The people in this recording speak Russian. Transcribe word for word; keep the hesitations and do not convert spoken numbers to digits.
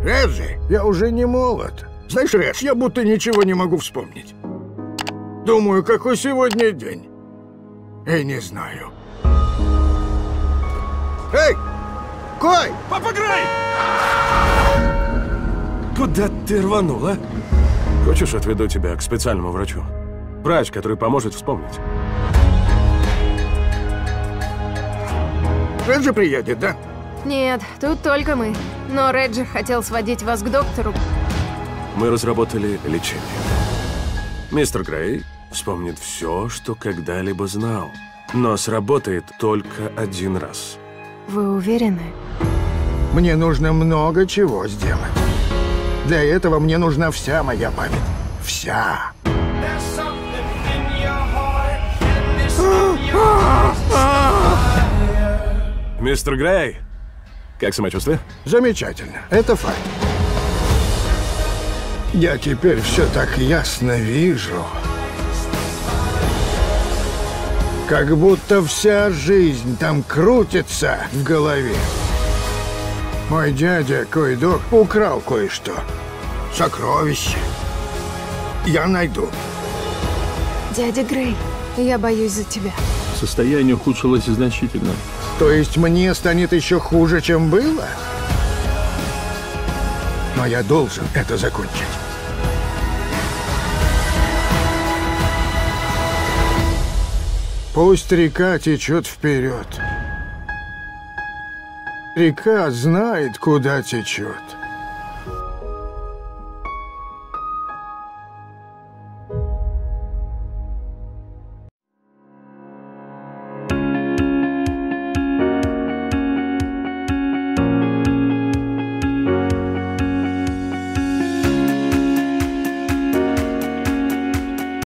Реджи, я уже не молод. Знаешь, Редж, я будто ничего не могу вспомнить. Думаю, какой сегодня день. И не знаю. Эй! Кой! Папа Грей! Куда ты рванул, а? Хочешь, отведу тебя к специальному врачу? Врач, который поможет вспомнить. Реджи приедет, да? Нет, тут только мы. Но Реджи хотел сводить вас к доктору. Мы разработали лечение. Мистер Грей вспомнит все, что когда-либо знал. Но сработает только один раз. Вы уверены? Мне нужно много чего сделать. Для этого мне нужна вся моя память. Вся. Мистер Грей, как самочувствие? Замечательно. Это факт. Я теперь все так ясно вижу. Как будто вся жизнь там крутится в голове. Мой дядя Койдок украл кое-что. Сокровище. Я найду. Дядя Грей, я боюсь за тебя. Состояние ухудшилось значительно. То есть мне станет еще хуже, чем было? Но я должен это закончить. Пусть река течет вперед. Река знает, куда течет.